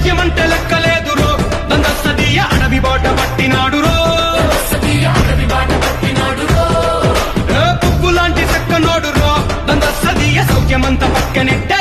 సౌఖ్యమంటే లెక్కలేదురో దందస్తదీయ అడవి బాట పట్టినాడురో పువ్వు లాంటి చక్కనోడురో దందస్తదీయ సౌఖ్యమంత పక్కనెట్ట